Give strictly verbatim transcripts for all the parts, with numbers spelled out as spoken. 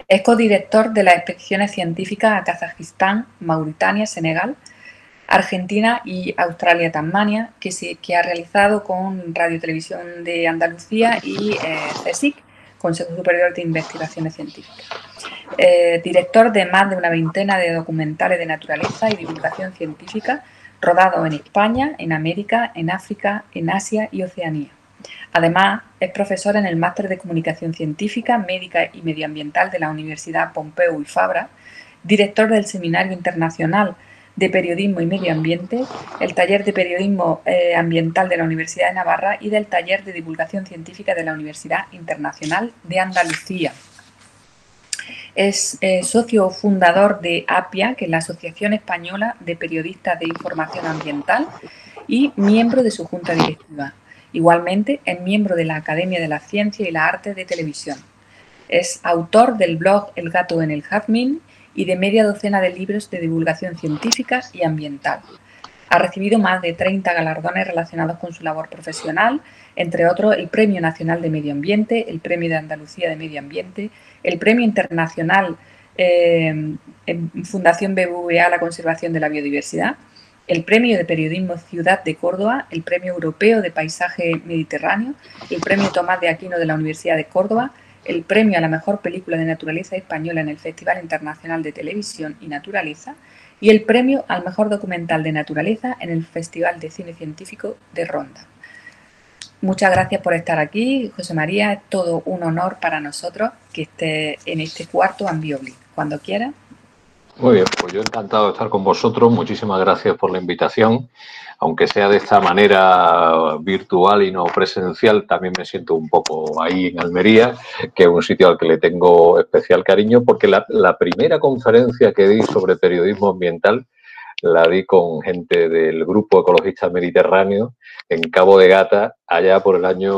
Es codirector de las expediciones científicas a Kazajistán, Mauritania, Senegal, Argentina y Australia-Tasmania, que, se, que ha realizado con Radio Televisión de Andalucía y eh, CSIC, Consejo Superior de Investigaciones Científicas. Eh, director de más de una veintena de documentales de naturaleza y divulgación científica rodados en España, en América, en África, en Asia y Oceanía. Además, es profesor en el Máster de Comunicación Científica, Médica y Medioambiental de la Universidad Pompeu y Fabra, director del Seminario Internacional de Periodismo y Medio Ambiente, el Taller de Periodismo eh, Ambiental de la Universidad de Navarra y del Taller de Divulgación Científica de la Universidad Internacional de Andalucía. Es eh, socio fundador de APIA, que es la Asociación Española de Periodistas de Información Ambiental, y miembro de su junta directiva. Igualmente, es miembro de la Academia de la Ciencia y la Arte de Televisión. Es autor del blog El gato en el jazmín y de media docena de libros de divulgación científica y ambiental. Ha recibido más de treinta galardones relacionados con su labor profesional, entre otros el Premio Nacional de Medio Ambiente, el Premio de Andalucía de Medio Ambiente, el Premio Internacional eh, en Fundación B B V A a la Conservación de la Biodiversidad, el Premio de Periodismo Ciudad de Córdoba, el Premio Europeo de Paisaje Mediterráneo, el Premio Tomás de Aquino de la Universidad de Córdoba, el Premio a la Mejor Película de Naturaleza Española en el Festival Internacional de Televisión y Naturaleza y el Premio al Mejor Documental de Naturaleza en el Festival de Cine Científico de Ronda. Muchas gracias por estar aquí, José María. Es todo un honor para nosotros que esté en este cuarto Ambiobli. Cuando quiera. Muy bien, pues yo encantado de estar con vosotros. Muchísimas gracias por la invitación. Aunque sea de esta manera virtual y no presencial, también me siento un poco ahí en Almería, que es un sitio al que le tengo especial cariño, porque la, la primera conferencia que di sobre periodismo ambiental la di con gente del Grupo Ecologista Mediterráneo en Cabo de Gata, allá por el año,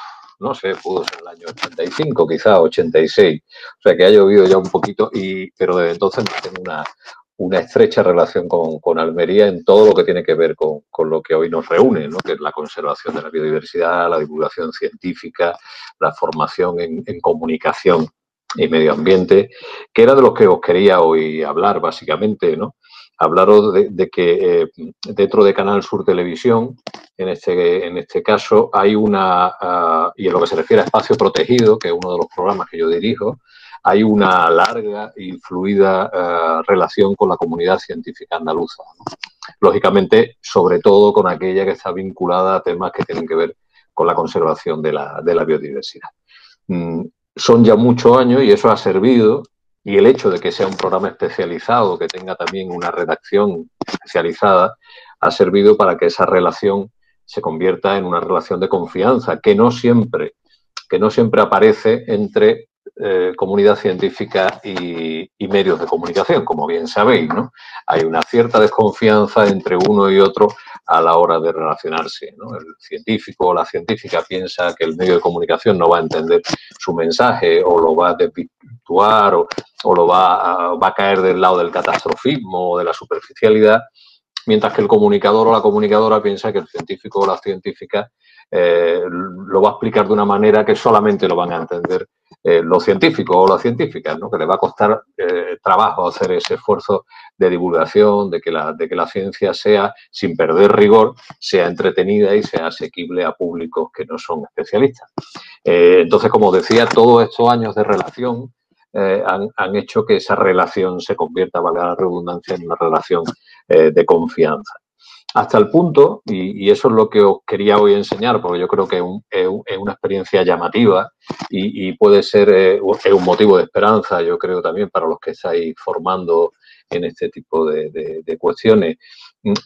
no sé, pudo ser el año ochenta y cinco, quizás ochenta y seis. O sea que ha llovido ya un poquito, y, pero desde entonces tengo una, una estrecha relación con, con Almería en todo lo que tiene que ver con, con lo que hoy nos reúne, ¿no? Que es la conservación de la biodiversidad, la divulgación científica, la formación en, en comunicación y medio ambiente, que era de los que os quería hoy hablar, básicamente, ¿no? Hablaros de, de que eh, dentro de Canal Sur Televisión, en este, en este caso, hay una, uh, y en lo que se refiere a Espacio Protegido, que es uno de los programas que yo dirijo, hay una larga y fluida uh, relación con la comunidad científica andaluza, ¿no? Lógicamente, sobre todo con aquella que está vinculada a temas que tienen que ver con la conservación de la, de la biodiversidad. Mm, son ya muchos años y eso ha servido. Y el hecho de que sea un programa especializado, que tenga también una redacción especializada, ha servido para que esa relación se convierta en una relación de confianza, que no siempre, que no siempre aparece entre eh, comunidad científica y, y medios de comunicación, como bien sabéis, ¿no? Hay una cierta desconfianza entre uno y otro a la hora de relacionarse, ¿no? El científico o la científica piensa que el medio de comunicación no va a entender su mensaje o lo va a desvirtuar o, o lo va a, va a caer del lado del catastrofismo o de la superficialidad, mientras que el comunicador o la comunicadora piensa que el científico o la científica eh, lo va a explicar de una manera que solamente lo van a entender eh, los científicos o las científicas, ¿no? Que les va a costar eh, trabajo hacer ese esfuerzo de divulgación, de que, la, de que la ciencia sea, sin perder rigor, sea entretenida y sea asequible a públicos que no son especialistas. Eh, entonces, como decía, todos estos años de relación eh, han, han hecho que esa relación se convierta, valga la redundancia, en una relación eh, de confianza. Hasta el punto, y, y eso es lo que os quería hoy enseñar, porque yo creo que es, un, es, un, es una experiencia llamativa y, y puede ser eh, es un motivo de esperanza, yo creo también, para los que estáis formando en este tipo de, de, de cuestiones. Y,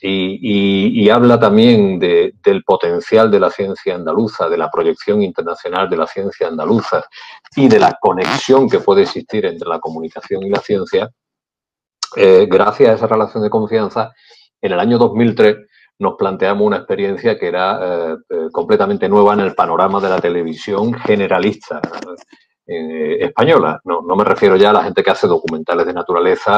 y, y habla también de, del potencial de la ciencia andaluza, de la proyección internacional de la ciencia andaluza y de la conexión que puede existir entre la comunicación y la ciencia. Eh, gracias a esa relación de confianza, en el año dos mil tres nos planteamos una experiencia que era eh, eh, completamente nueva en el panorama de la televisión generalista eh, española. No, no me refiero ya a la gente que hace documentales de naturaleza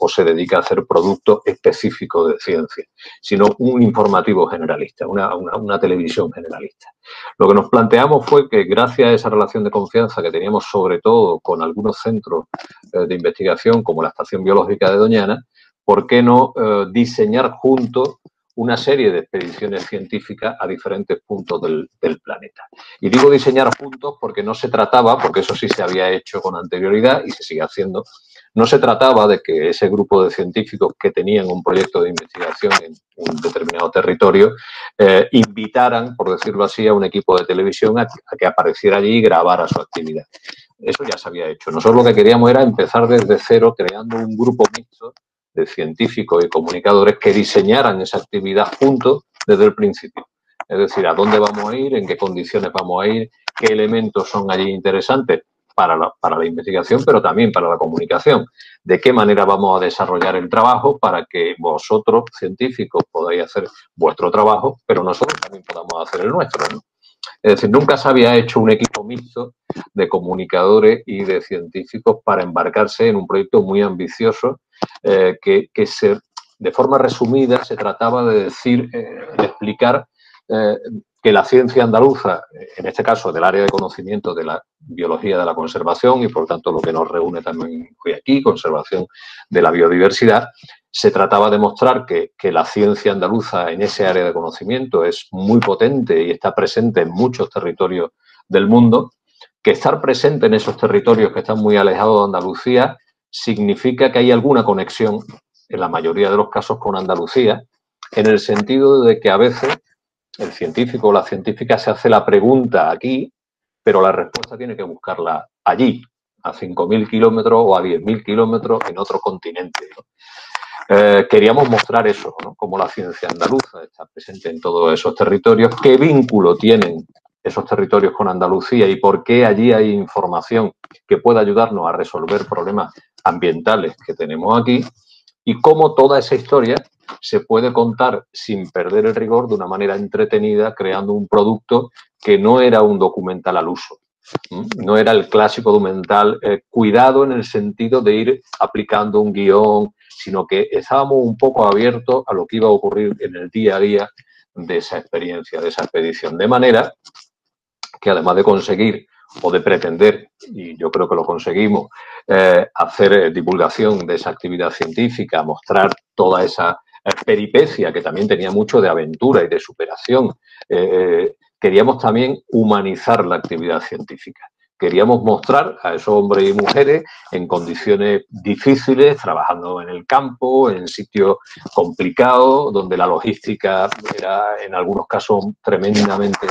o se dedica a hacer productos específicos de ciencia, sino un informativo generalista, una, una, una televisión generalista. Lo que nos planteamos fue que gracias a esa relación de confianza que teníamos sobre todo con algunos centros eh, de investigación como la Estación Biológica de Doñana, ¿por qué no eh, diseñar juntos una serie de expediciones científicas a diferentes puntos del, del planeta? Y digo diseñar juntos porque no se trataba, porque eso sí se había hecho con anterioridad y se sigue haciendo, no se trataba de que ese grupo de científicos que tenían un proyecto de investigación en un determinado territorio eh, invitaran, por decirlo así, a un equipo de televisión a, a que apareciera allí y grabara su actividad. Eso ya se había hecho. Nosotros lo que queríamos era empezar desde cero creando un grupo mixto de científicos y comunicadores que diseñaran esa actividad juntos desde el principio. Es decir, a dónde vamos a ir, en qué condiciones vamos a ir, qué elementos son allí interesantes para la, para la investigación, pero también para la comunicación. De qué manera vamos a desarrollar el trabajo para que vosotros, científicos, podáis hacer vuestro trabajo, pero nosotros también podamos hacer el nuestro, ¿no? Es decir, nunca se había hecho un equipo mixto de comunicadores y de científicos para embarcarse en un proyecto muy ambicioso eh, que, que se, de forma resumida se trataba de decir, eh, de explicar eh, que la ciencia andaluza, en este caso del área de conocimiento de la biología de la conservación y por tanto lo que nos reúne también hoy aquí, conservación de la biodiversidad, se trataba de mostrar que, que la ciencia andaluza en ese área de conocimiento es muy potente y está presente en muchos territorios del mundo, que estar presente en esos territorios que están muy alejados de Andalucía significa que hay alguna conexión, en la mayoría de los casos, con Andalucía, en el sentido de que a veces el científico o la científica se hace la pregunta aquí, pero la respuesta tiene que buscarla allí, a cinco mil kilómetros o a diez mil kilómetros en otro continente, ¿no? Eh, queríamos mostrar eso, ¿no? Cómo la ciencia andaluza está presente en todos esos territorios, qué vínculo tienen esos territorios con Andalucía y por qué allí hay información que pueda ayudarnos a resolver problemas ambientales que tenemos aquí y cómo toda esa historia se puede contar sin perder el rigor de una manera entretenida, creando un producto que no era un documental al uso. No era el clásico documental eh, cuidado en el sentido de ir aplicando un guión, sino que estábamos un poco abiertos a lo que iba a ocurrir en el día a día de esa experiencia, de esa expedición. De manera que además de conseguir o de pretender, y yo creo que lo conseguimos, eh, hacer eh, divulgación de esa actividad científica, mostrar toda esa eh, peripecia que también tenía mucho de aventura y de superación, eh, queríamos también humanizar la actividad científica. Queríamos mostrar a esos hombres y mujeres en condiciones difíciles, trabajando en el campo, en sitios complicados, donde la logística era en algunos casos tremendamente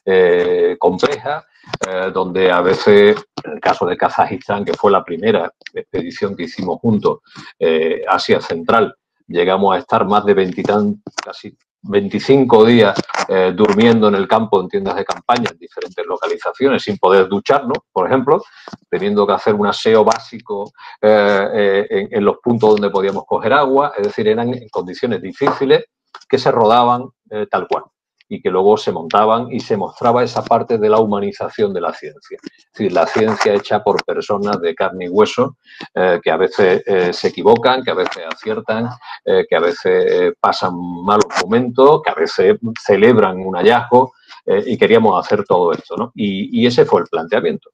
eh, compleja, eh, donde a veces, en el caso de Kazajistán, que fue la primera expedición que hicimos juntos, eh, Asia Central, llegamos a estar más de veintitantos, casi veinticinco días eh, durmiendo en el campo en tiendas de campaña en diferentes localizaciones sin poder ducharnos, por ejemplo, teniendo que hacer un aseo básico eh, eh, en, en los puntos donde podíamos coger agua, es decir, eran en condiciones difíciles que se rodaban eh, tal cual y que luego se montaban y se mostraba esa parte de la humanización de la ciencia. Es decir, la ciencia hecha por personas de carne y hueso eh, que a veces eh, se equivocan, que a veces aciertan, eh, que a veces eh, pasan malos momentos, que a veces celebran un hallazgo eh, y queríamos hacer todo esto, ¿no? Y, y ese fue el planteamiento.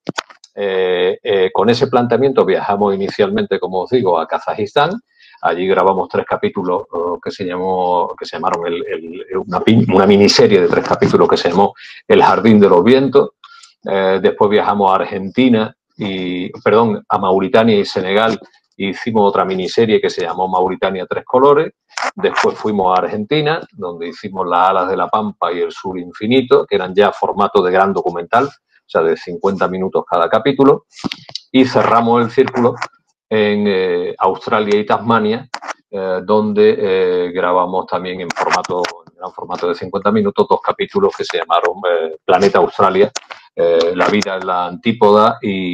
Eh, eh, con ese planteamiento viajamos inicialmente, como os digo, a Kazajistán. Allí grabamos tres capítulos uh, que se llamó, que se llamaron el, el, una, una miniserie de tres capítulos que se llamó El Jardín de los Vientos. Eh, después viajamos a Argentina y, perdón, a Mauritania y Senegal. E hicimos otra miniserie que se llamó Mauritania Tres Colores. Después fuimos a Argentina, donde hicimos Las Alas de la Pampa y El Sur Infinito, que eran ya formato de gran documental, o sea, de cincuenta minutos cada capítulo. Y cerramos el círculo en eh, Australia y Tasmania, eh, donde eh, grabamos también en formato, en gran formato de cincuenta minutos, dos capítulos que se llamaron eh, Planeta Australia, eh, La vida en la antípoda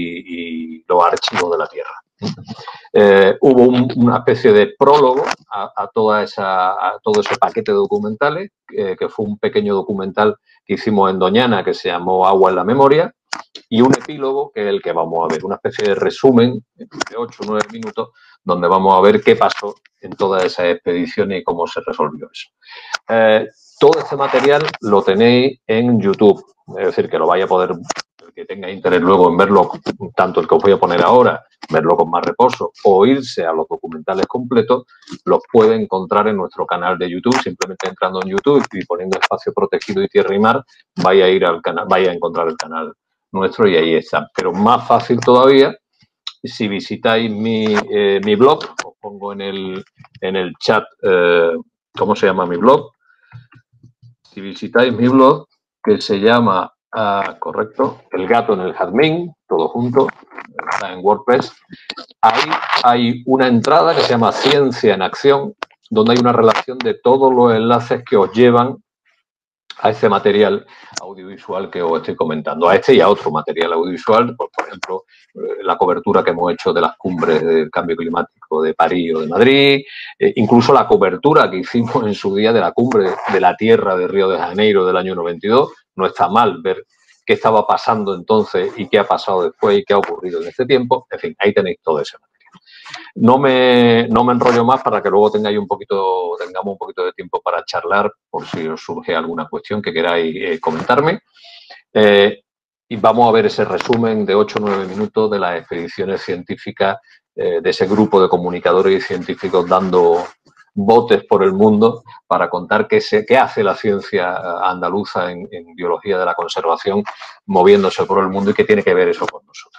y, y los archivos de la Tierra. Eh, hubo un, una especie de prólogo a, a, toda esa, a todo ese paquete de documentales, eh, que fue un pequeño documental que hicimos en Doñana que se llamó Agua en la Memoria, y un epílogo que es el que vamos a ver, una especie de resumen de ocho o nueve minutos donde vamos a ver qué pasó en todas esas expediciones y cómo se resolvió eso. Eh, todo este material lo tenéis en YouTube, es decir, que lo vaya a poder, el que tenga interés luego en verlo, tanto el que os voy a poner ahora, verlo con más reposo o irse a los documentales completos, los puede encontrar en nuestro canal de YouTube, simplemente entrando en YouTube y poniendo Espacio Protegido y Tierra y Mar, vaya a ir al canal, vaya a encontrar el canal nuestro y ahí está. Pero más fácil todavía, si visitáis mi, eh, mi blog, os pongo en el, en el chat, eh, ¿cómo se llama mi blog? Si visitáis mi blog, que se llama, uh, correcto, El Gato en el Jazmín, todo junto, está en WordPress, ahí hay una entrada que se llama Ciencia en Acción, donde hay una relación de todos los enlaces que os llevan a ese material audiovisual que os estoy comentando, a este y a otro material audiovisual, por, por ejemplo, la cobertura que hemos hecho de las cumbres del cambio climático de París o de Madrid, eh, incluso la cobertura que hicimos en su día de la cumbre de la Tierra de Río de Janeiro del año noventa y dos. No está mal ver qué estaba pasando entonces y qué ha pasado después y qué ha ocurrido en este tiempo. En fin, ahí tenéis todo ese material. No me, no me enrollo más para que luego tengáis un poquito, tengamos un poquito de tiempo para charlar por si os surge alguna cuestión que queráis eh, comentarme. Eh, y vamos a ver ese resumen de ocho o nueve minutos de las expediciones científicas eh, de ese grupo de comunicadores y científicos dando botes por el mundo para contar qué, se, qué hace la ciencia andaluza en, en biología de la conservación moviéndose por el mundo y qué tiene que ver eso con nosotros.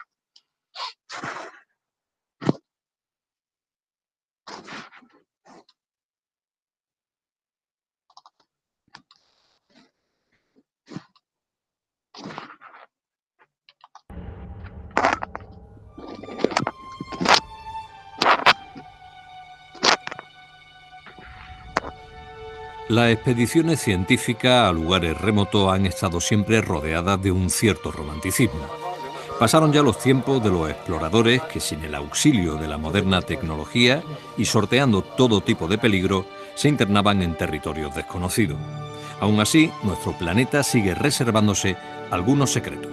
Las expediciones científicas a lugares remotos han estado siempre rodeadas de un cierto romanticismo. Pasaron ya los tiempos de los exploradores que, sin el auxilio de la moderna tecnología y sorteando todo tipo de peligro, se internaban en territorios desconocidos. Aún así, nuestro planeta sigue reservándose algunos secretos.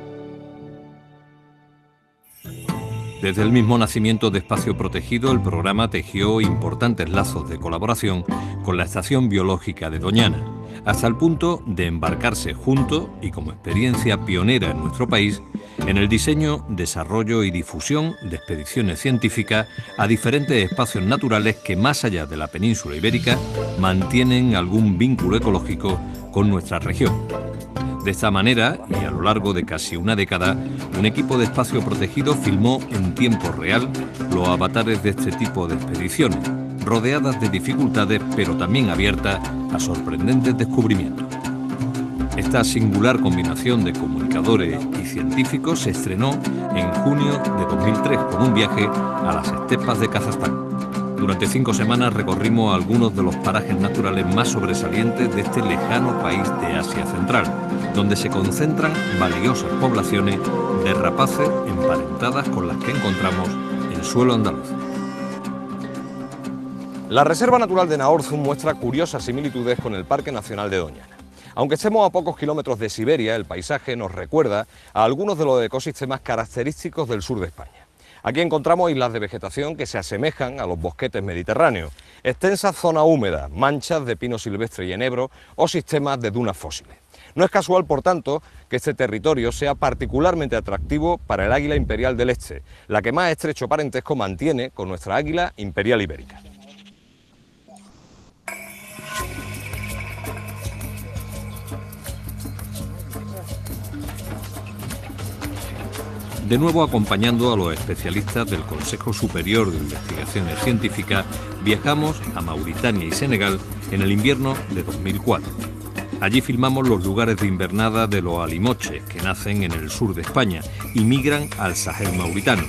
Desde el mismo nacimiento de Espacio Protegido, el programa tejió importantes lazos de colaboración con la Estación Biológica de Doñana, hasta el punto de embarcarse juntos y como experiencia pionera en nuestro país en el diseño, desarrollo y difusión de expediciones científicas a diferentes espacios naturales que, más allá de la península ibérica, mantienen algún vínculo ecológico con nuestra región. De esta manera, y a lo largo de casi una década, un equipo de Espacio Protegido filmó en tiempo real los avatares de este tipo de expediciones, rodeadas de dificultades pero también abiertas a sorprendentes descubrimientos. Esta singular combinación de comunicadores y científicos se estrenó en junio de dos mil tres con un viaje a las estepas de Kazajstán. Durante cinco semanas recorrimos algunos de los parajes naturales más sobresalientes de este lejano país de Asia Central, donde se concentran valiosas poblaciones de rapaces emparentadas con las que encontramos en suelo andaluz. La Reserva Natural de Naorzum muestra curiosas similitudes con el Parque Nacional de Doñana. Aunque estemos a pocos kilómetros de Siberia, el paisaje nos recuerda a algunos de los ecosistemas característicos del sur de España. Aquí encontramos islas de vegetación que se asemejan a los bosquetes mediterráneos, extensas zonas húmedas, manchas de pino silvestre y enebro o sistemas de dunas fósiles. No es casual, por tanto, que este territorio sea particularmente atractivo para el águila imperial del este, la que más estrecho parentesco mantiene con nuestra águila imperial ibérica. De nuevo acompañando a los especialistas del Consejo Superior de Investigaciones Científicas, viajamos a Mauritania y Senegal en el invierno de dos mil cuatro. Allí filmamos los lugares de invernada de los alimoches que nacen en el sur de España y migran al Sahel mauritano.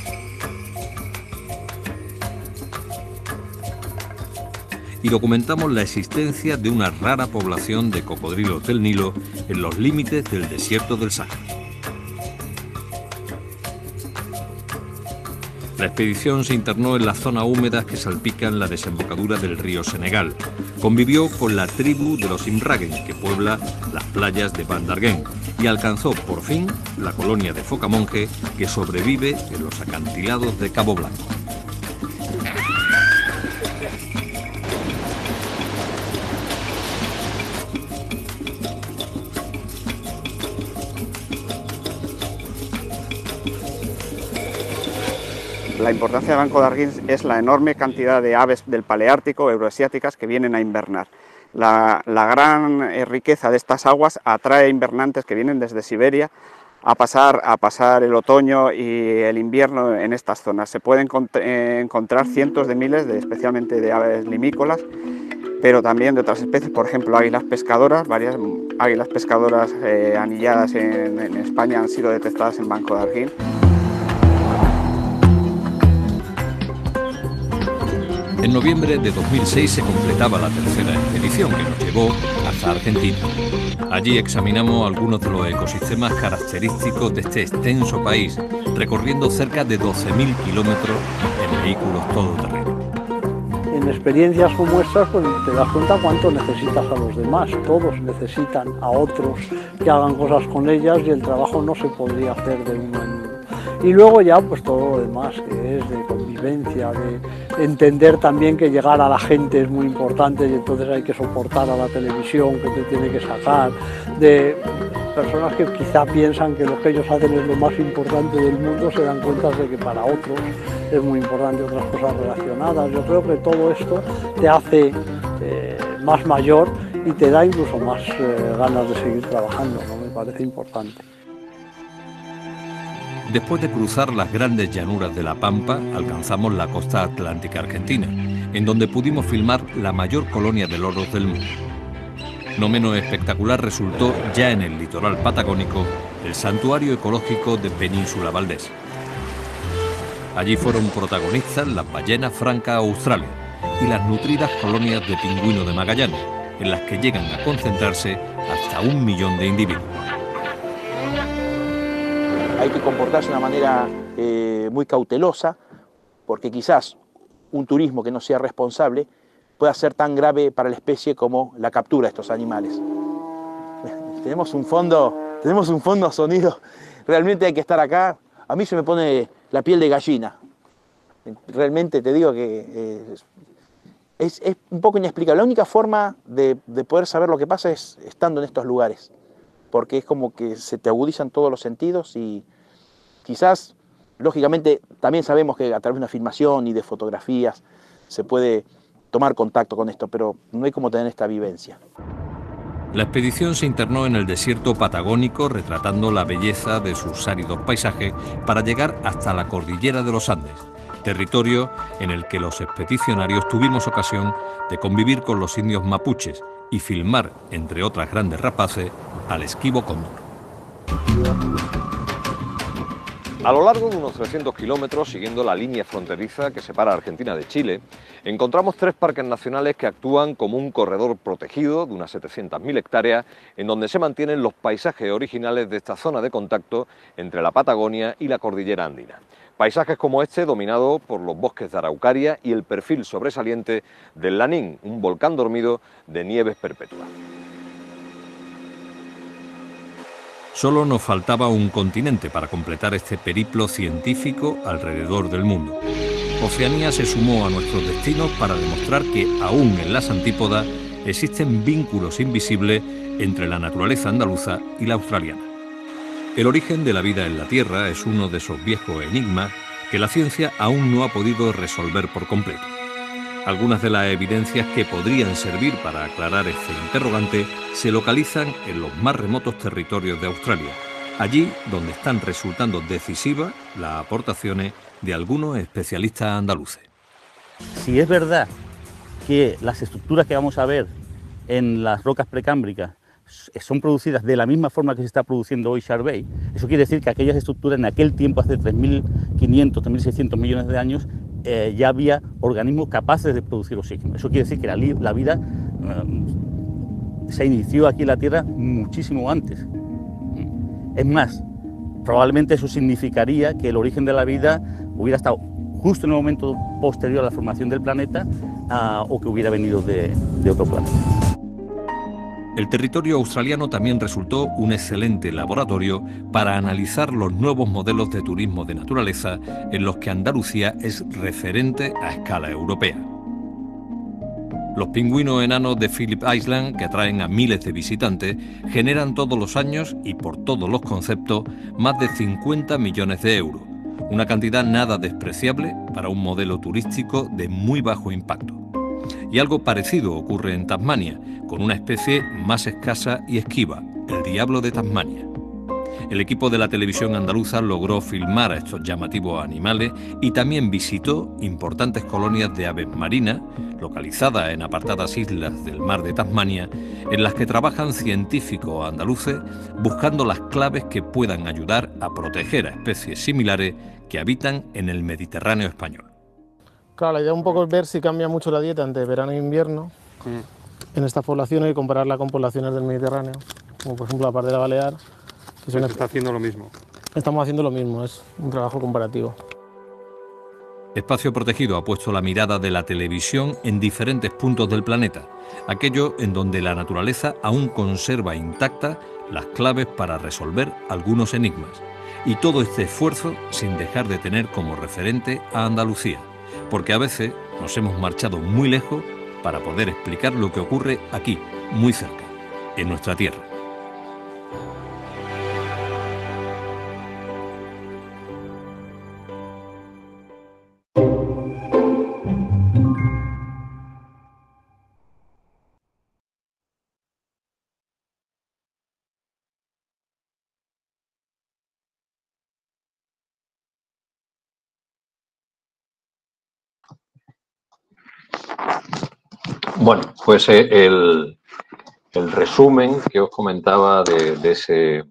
Y documentamos la existencia de una rara población de cocodrilos del Nilo en los límites del desierto del Sáhara. La expedición se internó en las zonas húmedas que salpican la desembocadura del río Senegal. Convivió con la tribu de los Imragen, que puebla las playas de Ban d'Arguén, y alcanzó por fin la colonia de Focamonje, que sobrevive en los acantilados de Cabo Blanco. La importancia de Banco d'Arguén es la enorme cantidad de aves del paleártico euroasiáticas que vienen a invernar. La, la gran eh, riqueza de estas aguas atrae invernantes que vienen desde Siberia a pasar, a pasar el otoño y el invierno en estas zonas. Se pueden eh, encontrar cientos de miles, de, especialmente de aves limícolas, pero también de otras especies, por ejemplo águilas pescadoras. Varias águilas pescadoras eh, anilladas en, en España han sido detectadas en Banco d'Arguén. En noviembre de dos mil seis se completaba la tercera expedición que nos llevó hasta Argentina. Allí examinamos algunos de los ecosistemas característicos de este extenso país, recorriendo cerca de doce mil kilómetros en vehículos todoterreno. En experiencias como estas, pues te das cuenta cuánto necesitas a los demás. Todos necesitan a otros que hagan cosas con ellas y el trabajo no se podría hacer de uno en uno. Y luego ya pues todo lo demás, que es de convivencia, de entender también que llegar a la gente es muy importante y entonces hay que soportar a la televisión que te tiene que sacar, de personas que quizá piensan que lo que ellos hacen es lo más importante del mundo, se dan cuenta de que para otros es muy importante otras cosas relacionadas. Yo creo que todo esto te hace eh, más mayor y te da incluso más eh, ganas de seguir trabajando, ¿no? Me parece importante. Después de cruzar las grandes llanuras de la Pampa, alcanzamos la costa atlántica argentina, en donde pudimos filmar la mayor colonia de loros del mundo. No menos espectacular resultó, ya en el litoral patagónico, el santuario ecológico de Península Valdés. Allí fueron protagonistas las ballenas francas australes y las nutridas colonias de pingüino de Magallanes, en las que llegan a concentrarse hasta un millón de individuos. Hay que comportarse de una manera eh, muy cautelosa, porque quizás un turismo que no sea responsable pueda ser tan grave para la especie como la captura de estos animales. Tenemos un fondo, tenemos un fondo sonido, realmente hay que estar acá. A mí se me pone la piel de gallina. Realmente te digo que eh, es, es un poco inexplicable. La única forma de, de poder saber lo que pasa es estando en estos lugares, porque es como que se te agudizan todos los sentidos y quizás, lógicamente, también sabemos que a través de una filmación y de fotografías se puede tomar contacto con esto, pero no hay como tener esta vivencia. La expedición se internó en el desierto patagónico, retratando la belleza de sus áridos paisajes para llegar hasta la cordillera de los Andes, territorio en el que los expedicionarios tuvimos ocasión de convivir con los indios mapuches y filmar, entre otras grandes rapaces, al esquivo cóndor. A lo largo de unos trescientos kilómetros, siguiendo la línea fronteriza que separa Argentina de Chile, encontramos tres parques nacionales que actúan como un corredor protegido de unas setecientas mil hectáreas, en donde se mantienen los paisajes originales de esta zona de contacto entre la Patagonia y la cordillera andina. Paisajes como este, dominados por los bosques de araucaria y el perfil sobresaliente del Lanín, un volcán dormido de nieves perpetuas. Solo nos faltaba un continente para completar este periplo científico alrededor del mundo. Oceanía se sumó a nuestros destinos para demostrar que, aún en las antípodas, existen vínculos invisibles entre la naturaleza andaluza y la australiana. El origen de la vida en la Tierra es uno de esos viejos enigmas que la ciencia aún no ha podido resolver por completo. Algunas de las evidencias que podrían servir para aclarar este interrogante se localizan en los más remotos territorios de Australia, allí donde están resultando decisivas las aportaciones de algunos especialistas andaluces. Si es verdad que las estructuras que vamos a ver en las rocas precámbricas son producidas de la misma forma que se está produciendo hoy Shark Bay, eso quiere decir que aquellas estructuras en aquel tiempo, hace tres mil quinientos, tres mil seiscientos millones de años, eh, ya había organismos capaces de producir oxígeno. Eso quiere decir que la, la vida eh, se inició aquí en la Tierra muchísimo antes. Es más, probablemente eso significaría que el origen de la vida hubiera estado justo en el momento posterior a la formación del planeta uh, o que hubiera venido de, de otro planeta. El territorio australiano también resultó un excelente laboratorio para analizar los nuevos modelos de turismo de naturaleza en los que Andalucía es referente a escala europea. Los pingüinos enanos de Phillip Island, que atraen a miles de visitantes, generan todos los años y por todos los conceptos más de cincuenta millones de euros, una cantidad nada despreciable para un modelo turístico de muy bajo impacto. Y algo parecido ocurre en Tasmania, con una especie más escasa y esquiva, el diablo de Tasmania. El equipo de la televisión andaluza logró filmar a estos llamativos animales y también visitó importantes colonias de aves marinas, localizadas en apartadas islas del mar de Tasmania, en las que trabajan científicos andaluces buscando las claves que puedan ayudar a proteger a especies similares que habitan en el Mediterráneo español. Claro, la idea un poco es ver si cambia mucho la dieta entre verano e invierno mm. en estas poblaciones y compararla con poblaciones del Mediterráneo, como por ejemplo la pardera balear. Que se está haciendo lo mismo. Estamos haciendo lo mismo, es un trabajo comparativo. Espacio Protegido ha puesto la mirada de la televisión en diferentes puntos del planeta, aquello en donde la naturaleza aún conserva intactas las claves para resolver algunos enigmas. Y todo este esfuerzo sin dejar de tener como referente a Andalucía, porque a veces nos hemos marchado muy lejos para poder explicar lo que ocurre aquí, muy cerca, en nuestra tierra. Bueno, pues eh, el, el resumen que os comentaba de, de, ese,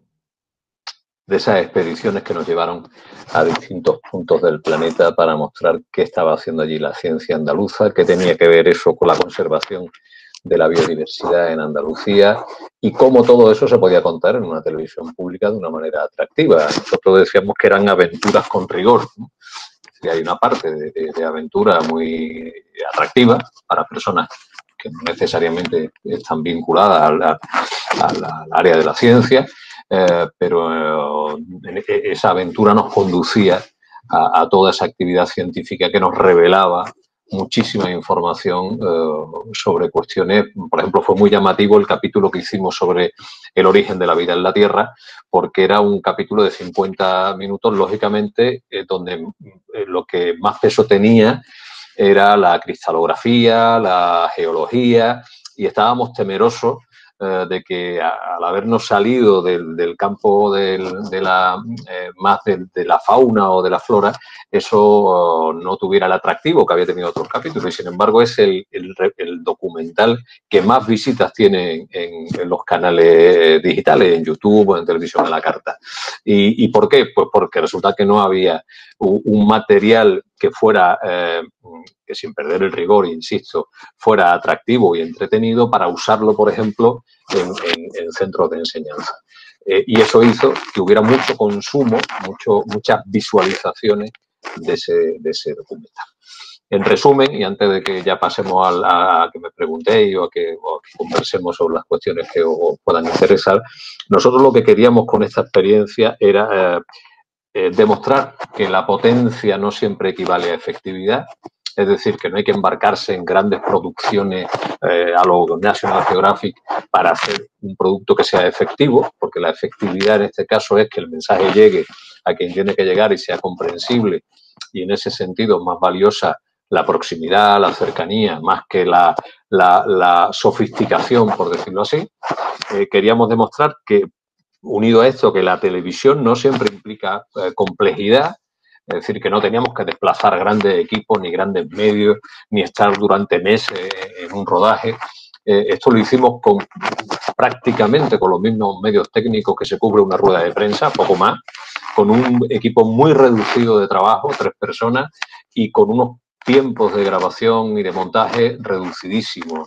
de esas expediciones que nos llevaron a distintos puntos del planeta para mostrar qué estaba haciendo allí la ciencia andaluza, qué tenía que ver eso con la conservación de la biodiversidad en Andalucía y cómo todo eso se podía contar en una televisión pública de una manera atractiva. Nosotros decíamos que eran aventuras con rigor, ¿no? Y hay una parte de, de, de aventura muy atractiva para personas que no necesariamente están vinculadas a la, a la, al área de la ciencia, eh, pero eh, esa aventura nos conducía a, a toda esa actividad científica que nos revelaba muchísima información eh, sobre cuestiones. Por ejemplo, fue muy llamativo el capítulo que hicimos sobre el origen de la vida en la Tierra, porque era un capítulo de cincuenta minutos, lógicamente, eh, donde eh, lo que más peso tenía era la cristalografía, la geología, y estábamos temerosos eh, de que a, al habernos salido del, del campo del, de la, eh, más de, de la fauna o de la flora, eso uh, no tuviera el atractivo que había tenido otros capítulos. Y sin embargo es el, el, el documental que más visitas tiene en, en los canales digitales, en YouTube o en televisión a la carta. ¿Y, y por qué? Pues porque resulta que no había un, un material que fuera, eh, que sin perder el rigor, insisto, fuera atractivo y entretenido para usarlo, por ejemplo, en, en, en centros de enseñanza. Eh, y eso hizo que hubiera mucho consumo, mucho, muchas visualizaciones de ese, de ese documental. En resumen, y antes de que ya pasemos a, a que me preguntéis o a que, o a que conversemos sobre las cuestiones que os puedan interesar, nosotros lo que queríamos con esta experiencia era eh, eh, demostrar que la potencia no siempre equivale a efectividad. Es decir, que no hay que embarcarse en grandes producciones eh, a lo National Geographic para hacer un producto que sea efectivo, porque la efectividad en este caso es que el mensaje llegue a quien tiene que llegar y sea comprensible, y en ese sentido es más valiosa la proximidad, la cercanía, más que la, la, la sofisticación, por decirlo así. Eh, queríamos demostrar que, unido a esto, que la televisión no siempre implica eh, complejidad. Es decir, que no teníamos que desplazar grandes equipos, ni grandes medios, ni estar durante meses en un rodaje. Eh, esto lo hicimos con prácticamente con los mismos medios técnicos que se cubre una rueda de prensa, poco más, con un equipo muy reducido de trabajo, tres personas, y con unos tiempos de grabación y de montaje reducidísimos.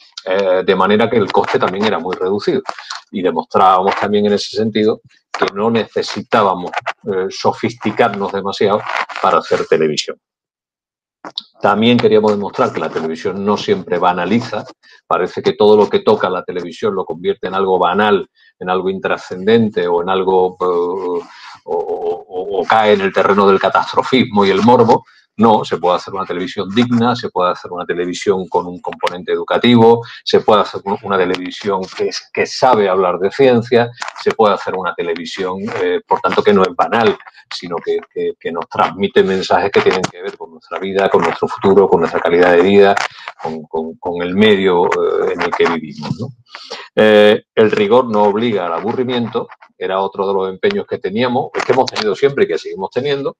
Eh, de manera que el coste también era muy reducido. Y demostrábamos también en ese sentido que no necesitábamos eh, sofisticarnos demasiado para hacer televisión. También queríamos demostrar que la televisión no siempre banaliza. Parece que todo lo que toca la televisión lo convierte en algo banal, en algo intrascendente o en algo uh, o, o, o cae en el terreno del catastrofismo y el morbo. No, se puede hacer una televisión digna, se puede hacer una televisión con un componente educativo, se puede hacer una televisión que, que sabe hablar de ciencia, se puede hacer una televisión, eh, por tanto, que no es banal, sino que, que, que nos transmite mensajes que tienen que ver con nuestra vida, con nuestro futuro, con nuestra calidad de vida, con, con, con el medio eh, en el que vivimos, ¿no? Eh, el rigor no obliga al aburrimiento, era otro de los empeños que teníamos, que hemos tenido siempre y que seguimos teniendo.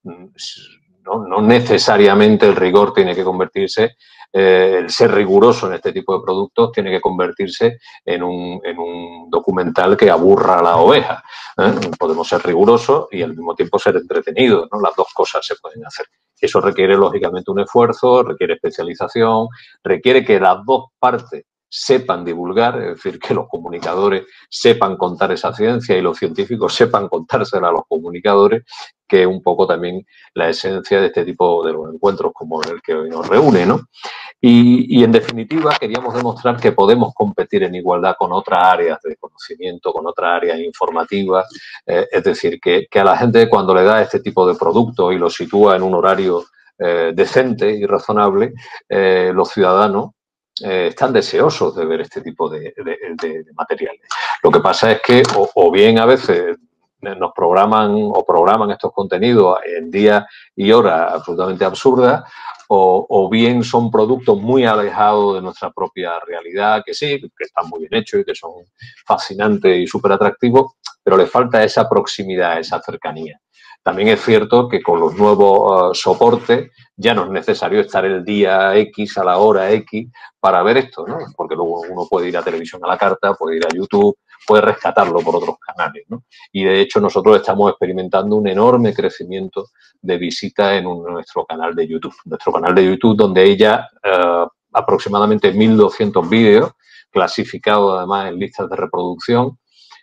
No, no necesariamente el rigor tiene que convertirse, eh, el ser riguroso en este tipo de productos tiene que convertirse en un, en un documental que aburra a la oveja, ¿eh? Podemos ser rigurosos y al mismo tiempo ser entretenidos, ¿no? Las dos cosas se pueden hacer. Eso requiere, lógicamente, un esfuerzo, requiere especialización, requiere que las dos partes sepan divulgar, es decir, que los comunicadores sepan contar esa ciencia y los científicos sepan contársela a los comunicadores, que es un poco también la esencia de este tipo de los encuentros como el que hoy nos reúne, ¿no? Y, y en definitiva queríamos demostrar que podemos competir en igualdad con otras áreas de conocimiento, con otras áreas informativas, eh, es decir, que, que a la gente cuando le da este tipo de productos y lo sitúa en un horario eh, decente y razonable, eh, los ciudadanos Eh, están deseosos de ver este tipo de, de, de, de materiales. Lo que pasa es que o, o bien a veces nos programan o programan estos contenidos en días y horas absolutamente absurdas, o, o bien son productos muy alejados de nuestra propia realidad, que sí, que están muy bien hechos y que son fascinantes y súper atractivos, pero les falta esa proximidad, esa cercanía. También es cierto que con los nuevos uh, soportes ya no es necesario estar el día X a la hora X para ver esto, ¿no? Porque luego uno puede ir a televisión a la carta, puede ir a YouTube, puede rescatarlo por otros canales, ¿no? Y de hecho nosotros estamos experimentando un enorme crecimiento de visitas en un, nuestro canal de YouTube. Nuestro canal de YouTube donde hay ya uh, aproximadamente mil doscientos vídeos clasificados además en listas de reproducción.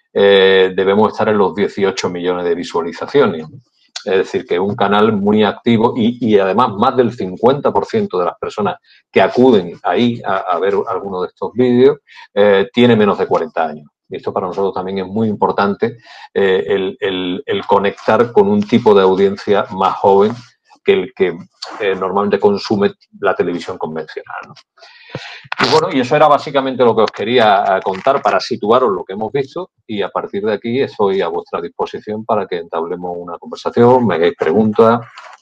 Eh, debemos estar en los dieciocho millones de visualizaciones. Es decir, que es un canal muy activo y, y además más del cincuenta por ciento de las personas que acuden ahí a, a ver alguno de estos vídeos eh, tiene menos de cuarenta años. Y esto para nosotros también es muy importante, eh, el, el, el conectar con un tipo de audiencia más joven que el que eh, normalmente consume la televisión convencional, ¿no? Y bueno, y eso era básicamente lo que os quería contar para situaros lo que hemos visto y a partir de aquí estoy a vuestra disposición para que entablemos una conversación, me hagáis preguntas.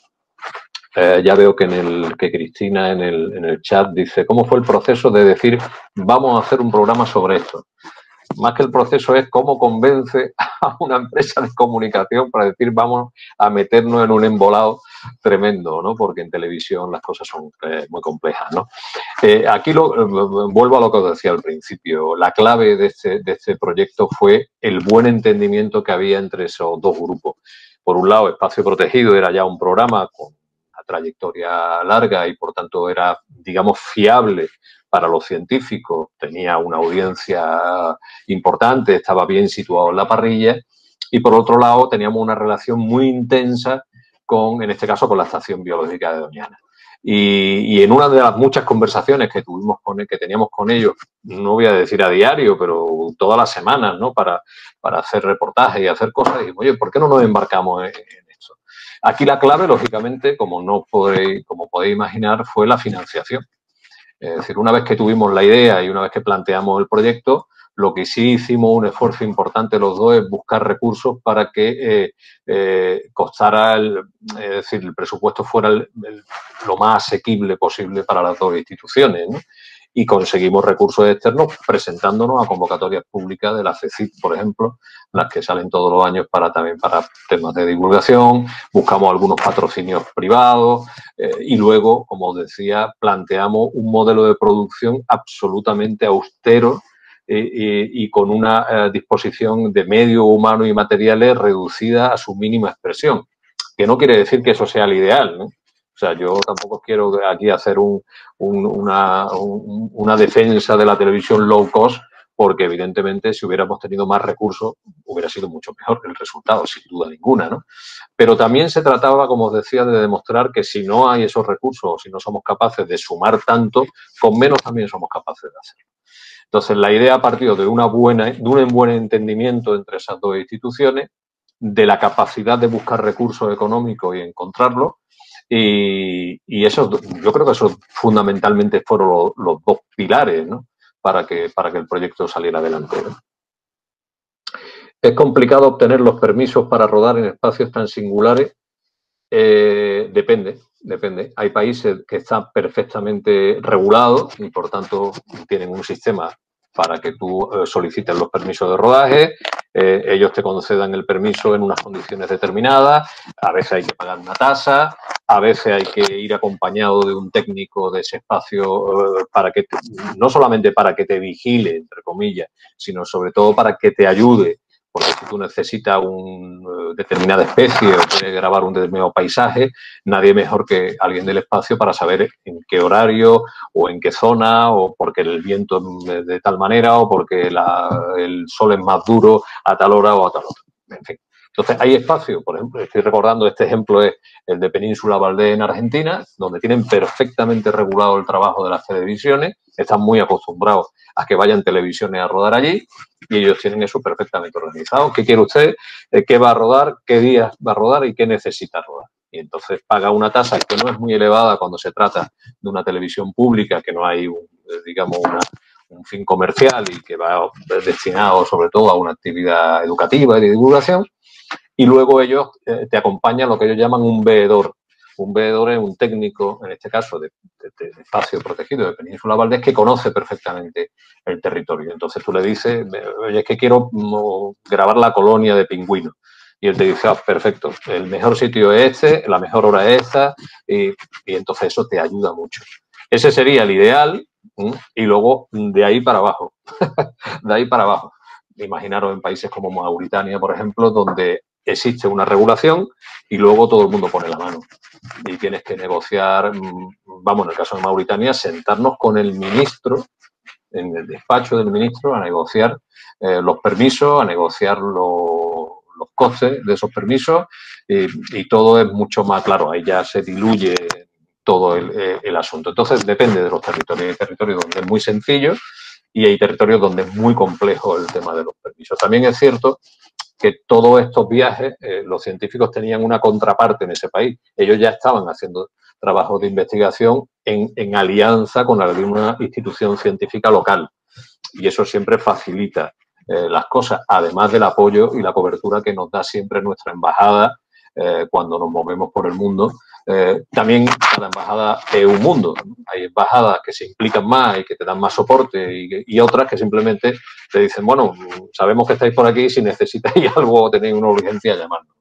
Eh, ya veo que, en el, que Cristina en el, en el chat dice, ¿cómo fue el proceso de decir vamos a hacer un programa sobre esto? Más que el proceso es cómo convence a una empresa de comunicación para decir vamos a meternos en un embolado tremendo, ¿no? Porque en televisión las cosas son eh, muy complejas, ¿no? Eh, aquí lo, eh, vuelvo a lo que os decía al principio. La clave de este, de este proyecto fue el buen entendimiento que había entre esos dos grupos. Por un lado, Espacio Protegido era ya un programa con una trayectoria larga y por tanto era, digamos, fiable para los científicos, tenía una audiencia importante, estaba bien situado en la parrilla y por otro lado teníamos una relación muy intensa con, en este caso, con la Estación Biológica de Doñana. Y, y en una de las muchas conversaciones que tuvimos con que teníamos con ellos, no voy a decir a diario, pero todas las semanas, ¿no? Para, para hacer reportajes y hacer cosas, dijimos, oye, ¿por qué no nos embarcamos en, en esto? Aquí la clave, lógicamente, como, no podréis, como podéis imaginar, fue la financiación. Es decir, una vez que tuvimos la idea y una vez que planteamos el proyecto, lo que sí hicimos un esfuerzo importante los dos es buscar recursos para que eh, eh, costara, el, es decir, el presupuesto fuera el, el, lo más asequible posible para las dos instituciones, ¿no? Y conseguimos recursos externos presentándonos a convocatorias públicas de la C E C I T, por ejemplo, las que salen todos los años para también para temas de divulgación, buscamos algunos patrocinios privados eh, y luego, como os decía, planteamos un modelo de producción absolutamente austero eh, eh, y con una eh, disposición de medios humanos y materiales reducida a su mínima expresión, que no quiere decir que eso sea el ideal, ¿no? O sea, yo tampoco quiero aquí hacer un, un, una, un, una defensa de la televisión low cost, porque evidentemente si hubiéramos tenido más recursos hubiera sido mucho mejor el resultado, sin duda ninguna, ¿no? Pero también se trataba, como os decía, de demostrar que si no hay esos recursos o si no somos capaces de sumar tanto, con menos también somos capaces de hacerlo. Entonces, la idea ha partido de, una buena, de un buen entendimiento entre esas dos instituciones, de la capacidad de buscar recursos económicos y encontrarlos, y, y eso, yo creo que esos fundamentalmente fueron los, los dos pilares, ¿no? para, que, para que el proyecto saliera adelante, ¿no? ¿Es complicado obtener los permisos para rodar en espacios tan singulares? Eh, depende, depende. Hay países que están perfectamente regulados y, por tanto, tienen un sistema para que tú eh, solicites los permisos de rodaje, eh, ellos te concedan el permiso en unas condiciones determinadas, a veces hay que pagar una tasa, a veces hay que ir acompañado de un técnico de ese espacio eh, para que te, no solamente para que te vigile, entre comillas, sino sobre todo para que te ayude. Porque si tú necesitas una determinada especie o quieres grabar un determinado paisaje, nadie mejor que alguien del espacio para saber en qué horario o en qué zona, o porque el viento es de tal manera o porque la, el sol es más duro a tal hora o a tal otra. En fin. Entonces, hay espacio, por ejemplo, estoy recordando, este ejemplo es el de Península Valdés en Argentina, donde tienen perfectamente regulado el trabajo de las televisiones, están muy acostumbrados a que vayan televisiones a rodar allí y ellos tienen eso perfectamente organizado. ¿Qué quiere usted? ¿Qué va a rodar? ¿Qué días va a rodar? ¿Y qué necesita rodar? Y entonces paga una tasa que no es muy elevada cuando se trata de una televisión pública, que no hay, un, digamos, una, un fin comercial y que va destinado sobre todo a una actividad educativa y de divulgación. Y luego ellos eh, te acompañan lo que ellos llaman un veedor. Un veedor es un técnico, en este caso de, de, de espacio protegido de Península Valdés, que conoce perfectamente el territorio. Entonces tú le dices, oye, es que quiero no, grabar la colonia de pingüinos. Y él te dice, ah, perfecto, el mejor sitio es este, la mejor hora es esta, y, y entonces eso te ayuda mucho. Ese sería el ideal, ¿sí? Y luego de ahí para abajo, de ahí para abajo. Imaginaros en países como Mauritania, por ejemplo, donde existe una regulación y luego todo el mundo pone la mano. Y tienes que negociar, vamos, en el caso de Mauritania, sentarnos con el ministro, en el despacho del ministro, a negociar eh, los permisos, a negociar lo, los costes de esos permisos y, y todo es mucho más claro. Ahí ya se diluye todo el, el asunto. Entonces, depende de los territorios. Hay territorios donde es muy sencillo y hay territorios donde es muy complejo el tema de los permisos. También es cierto que todos estos viajes, eh, los científicos tenían una contraparte en ese país. Ellos ya estaban haciendo trabajos de investigación en, en alianza con alguna institución científica local. Y eso siempre facilita eh, las cosas, además del apoyo y la cobertura que nos da siempre nuestra embajada eh, cuando nos movemos por el mundo. Eh, también cada embajada es un mundo, ¿no? Hay embajadas que se implican más y que te dan más soporte y, y otras que simplemente te dicen, bueno, sabemos que estáis por aquí, si necesitáis algo o tenéis una urgencia, llamadnos.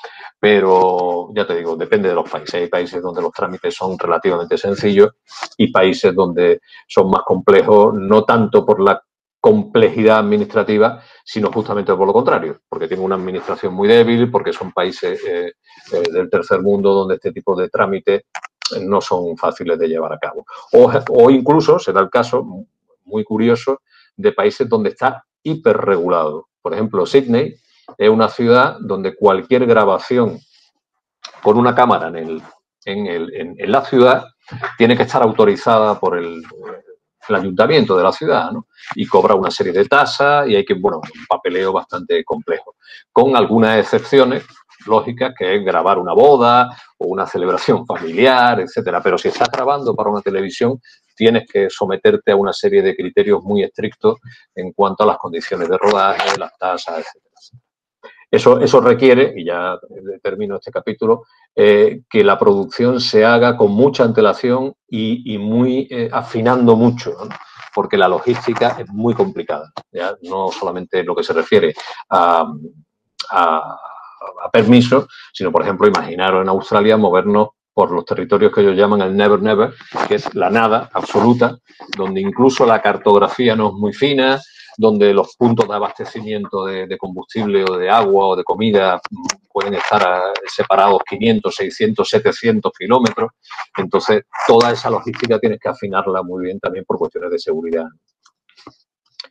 Pero, ya te digo, depende de los países. Hay países donde los trámites son relativamente sencillos y países donde son más complejos, no tanto por la complejidad administrativa, sino justamente por lo contrario, porque tienen una administración muy débil, porque son países eh, eh, del tercer mundo donde este tipo de trámites no son fáciles de llevar a cabo. O, o incluso, se da el caso, muy curioso, de países donde está hiperregulado. Por ejemplo, Sydney es una ciudad donde cualquier grabación con una cámara en, el, en, el, en, en la ciudad tiene que estar autorizada por el... el ayuntamiento de la ciudad, ¿no? Y cobra una serie de tasas y hay que, bueno, un papeleo bastante complejo, con algunas excepciones lógicas, que es grabar una boda o una celebración familiar, etcétera. Pero si estás grabando para una televisión, tienes que someterte a una serie de criterios muy estrictos en cuanto a las condiciones de rodaje, las tasas, etcétera. Eso, eso requiere, y ya termino este capítulo, eh, que la producción se haga con mucha antelación y, y muy eh, afinando mucho, ¿no? Porque la logística es muy complicada, ¿ya? No solamente lo que se refiere a, a, a permisos, sino, por ejemplo, imaginaros en Australia movernos por los territorios que ellos llaman el never never, que es la nada absoluta, donde incluso la cartografía no es muy fina, donde los puntos de abastecimiento de, de combustible o de agua o de comida pueden estar a, separados quinientos, seiscientos, setecientos kilómetros. Entonces, toda esa logística tienes que afinarla muy bien también por cuestiones de seguridad.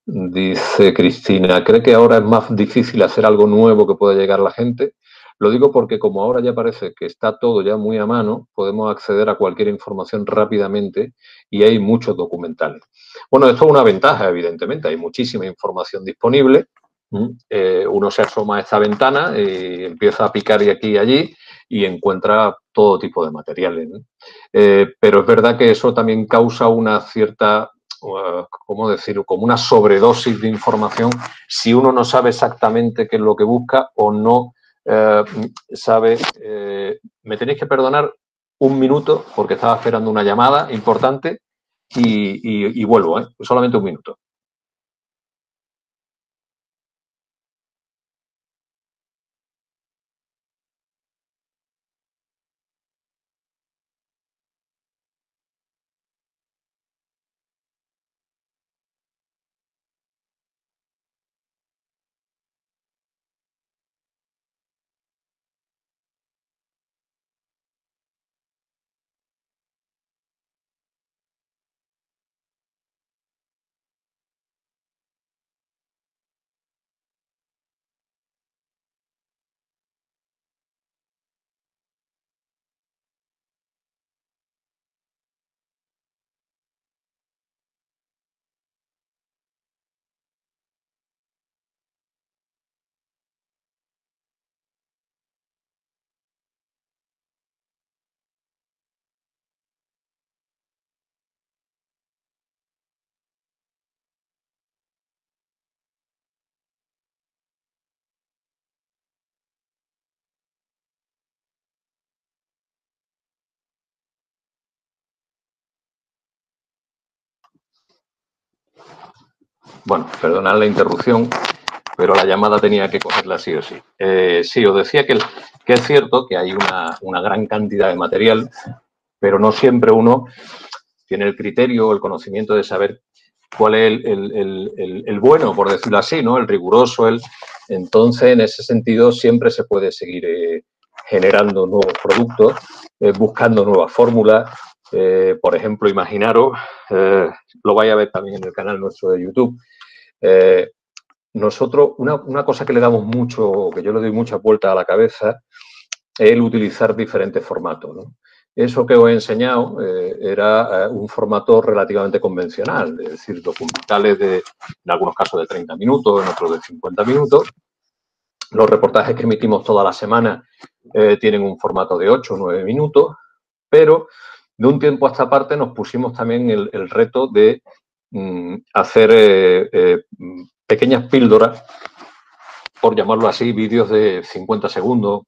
Dice Cristina, ¿cree que ahora es más difícil hacer algo nuevo que pueda llegar a la gente? Lo digo porque como ahora ya parece que está todo ya muy a mano, podemos acceder a cualquier información rápidamente y hay muchos documentales. Bueno, esto es una ventaja, evidentemente, hay muchísima información disponible. Eh, uno se asoma a esta ventana y empieza a picar y aquí y allí y encuentra todo tipo de materiales, ¿no? Eh, pero es verdad que eso también causa una cierta... ¿cómo decirlo?, como una sobredosis de información si uno no sabe exactamente qué es lo que busca o no eh, sabe. Eh, me tenéis que perdonar un minuto porque estaba esperando una llamada importante y, y, y vuelvo, ¿eh? Solamente un minuto. Bueno, perdonad la interrupción, pero la llamada tenía que cogerla sí o sí. Eh, sí, os decía que, que es cierto que hay una, una gran cantidad de material, pero no siempre uno tiene el criterio o el conocimiento de saber cuál es el, el, el, el, el bueno, por decirlo así, ¿no? El riguroso, el... Entonces, en ese sentido, siempre se puede seguir eh, generando nuevos productos, eh, buscando nuevas fórmulas. Eh, por ejemplo, imaginaros, eh, lo vais a ver también en el canal nuestro de YouTube, eh, nosotros, una, una cosa que le damos mucho, que yo le doy mucha vuelta a la cabeza, es el utilizar diferentes formatos, ¿no? Eso que os he enseñado eh, era eh, un formato relativamente convencional, es decir, documentales de, en algunos casos de treinta minutos, en otros de cincuenta minutos. Los reportajes que emitimos toda la semana eh, tienen un formato de ocho o nueve minutos, pero de un tiempo a esta parte nos pusimos también el, el reto de mm, hacer eh, eh, pequeñas píldoras, por llamarlo así, vídeos de cincuenta segundos,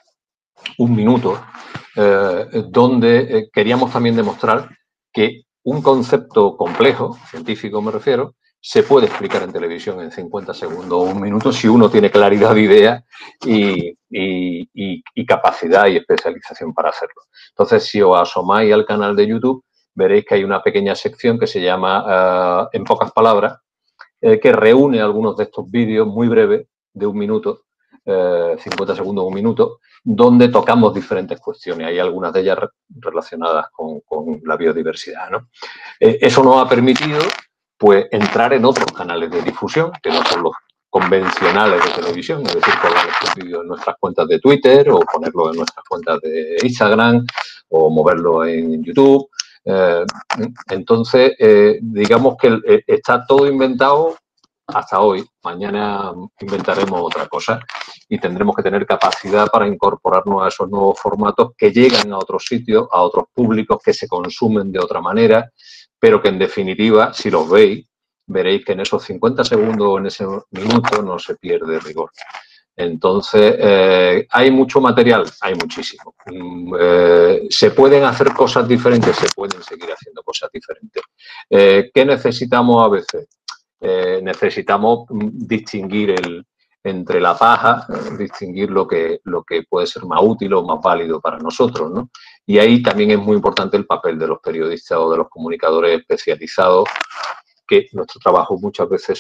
un minuto, eh, donde eh, queríamos también demostrar que un concepto complejo, científico me refiero, se puede explicar en televisión en cincuenta segundos o un minuto si uno tiene claridad de idea y, y, y, y capacidad y especialización para hacerlo. Entonces, si os asomáis al canal de YouTube, veréis que hay una pequeña sección que se llama, uh, en pocas palabras, eh, que reúne algunos de estos vídeos muy breves, de un minuto, eh, cincuenta segundos o un minuto, donde tocamos diferentes cuestiones. Hay algunas de ellas re relacionadas con, con la biodiversidad, ¿no? Eh, eso nos ha permitido, pues, entrar en otros canales de difusión, que no son los convencionales de televisión, es decir, colgar estos vídeos en nuestras cuentas de Twitter o ponerlo en nuestras cuentas de Instagram o moverlo en YouTube. Eh, entonces, eh, digamos que eh, está todo inventado hasta hoy. Mañana inventaremos otra cosa y tendremos que tener capacidad para incorporarnos a esos nuevos formatos que llegan a otros sitios, a otros públicos, que se consumen de otra manera, pero que en definitiva, si los veis, veréis que en esos cincuenta segundos o en ese minuto no se pierde rigor. Entonces, eh, ¿hay mucho material? Hay muchísimo. Eh, ¿Se pueden hacer cosas diferentes? Se pueden seguir haciendo cosas diferentes. Eh, ¿Qué necesitamos a veces? Eh, necesitamos distinguir el, entre la paja, eh, distinguir lo que, lo que puede ser más útil o más válido para nosotros, ¿no? Y ahí también es muy importante el papel de los periodistas o de los comunicadores especializados, que nuestro trabajo muchas veces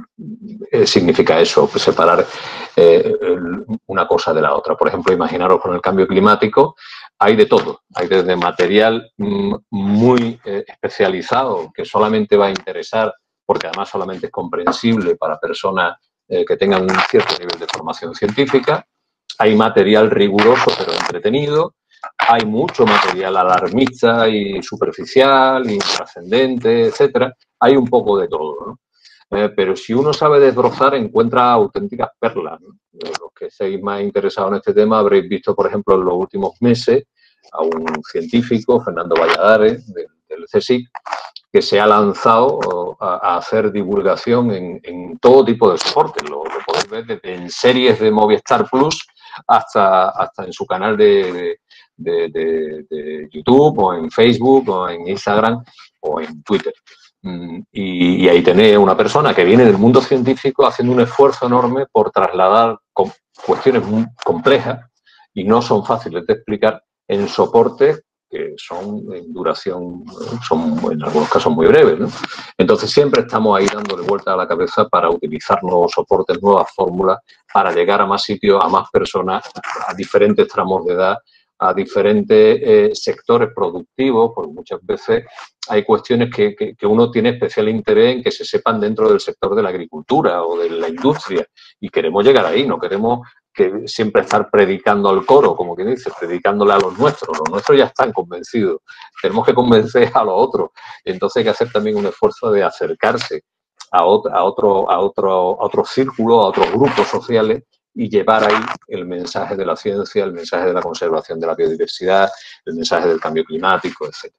eh, significa eso, pues separar eh, una cosa de la otra. Por ejemplo, imaginaros con el cambio climático, hay de todo, hay desde material mm, muy eh, especializado que solamente va a interesar porque además solamente es comprensible para personas eh, que tengan un cierto nivel de formación científica. Hay material riguroso pero entretenido. Hay mucho material alarmista y superficial, intrascendente, etcétera. Hay un poco de todo, ¿no? Eh, pero si uno sabe desbrozar, encuentra auténticas perlas, ¿no? Los que estéis más interesados en este tema habréis visto, por ejemplo, en los últimos meses a un científico, Fernando Valladares, del, del CSIC, que se ha lanzado a, a hacer divulgación en, en todo tipo de soportes. Lo, lo podéis ver desde en series de Movistar Plus hasta, hasta en su canal de, de, de, de YouTube, o en Facebook, o en Instagram, o en Twitter. Y, y ahí tenéis una persona que viene del mundo científico haciendo un esfuerzo enorme por trasladar cuestiones muy complejas y no son fáciles de explicar en soportes que son en duración, son en algunos casos muy breves, ¿no? Entonces siempre estamos ahí dándole vuelta a la cabeza para utilizar nuevos soportes, nuevas fórmulas, para llegar a más sitios, a más personas, a diferentes tramos de edad, a diferentes eh, sectores productivos, porque muchas veces hay cuestiones que, que, que uno tiene especial interés en que se sepan dentro del sector de la agricultura o de la industria, y queremos llegar ahí, no queremos que siempre estar predicando al coro, como quien dice, predicándole a los nuestros. Los nuestros ya están convencidos, tenemos que convencer a los otros. Entonces hay que hacer también un esfuerzo de acercarse a otro, a otro, a otro, a otro círculo, a otros grupos sociales, y llevar ahí el mensaje de la ciencia, el mensaje de la conservación de la biodiversidad, el mensaje del cambio climático, etcétera.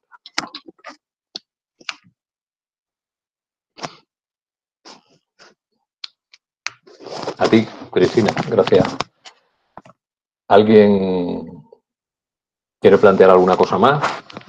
A ti, Cristina, gracias. ¿Alguien quiere plantear alguna cosa más?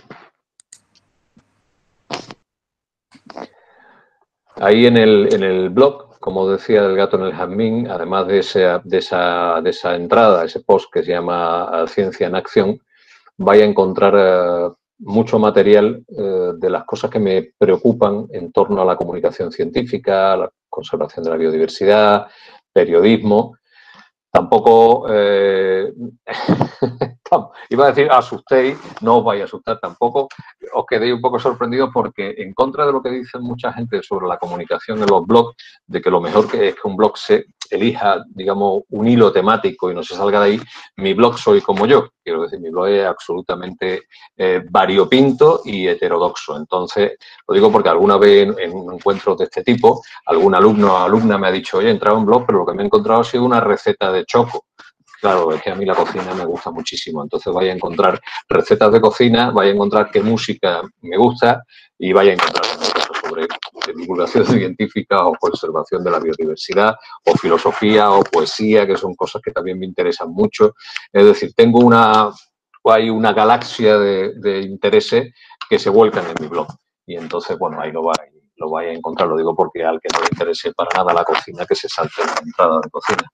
Ahí en el, en el blog, como decía el gato en el jazmín, además de esa, de, esa, de esa entrada, ese post que se llama Ciencia en Acción, vais a encontrar eh, mucho material eh, de las cosas que me preocupan en torno a la comunicación científica, a la conservación de la biodiversidad, periodismo. Tampoco, eh, iba a decir asustéis, no os vais a asustar tampoco, os quedéis un poco sorprendidos, porque en contra de lo que dicen mucha gente sobre la comunicación en los blogs, de que lo mejor que es que un blog se elija, digamos, un hilo temático y no se salga de ahí, mi blog soy como yo. Quiero decir, mi blog es absolutamente eh, variopinto y heterodoxo. Entonces, lo digo porque alguna vez en, en un encuentro de este tipo, algún alumno o alumna me ha dicho, oye, he entrado en blog, pero lo que me he encontrado ha sido una receta de choco. Claro, es que a mí la cocina me gusta muchísimo. Entonces vaya a encontrar recetas de cocina, vaya a encontrar qué música me gusta y vaya a encontrar cosas sobre divulgación científica o conservación de la biodiversidad, o filosofía o poesía, que son cosas que también me interesan mucho. Es decir, tengo una, hay una galaxia de, de intereses que se vuelcan en mi blog. Y entonces, bueno, ahí lo va, lo vais a encontrar. Lo digo porque al que no le interese para nada la cocina, que se salte la entrada de cocina.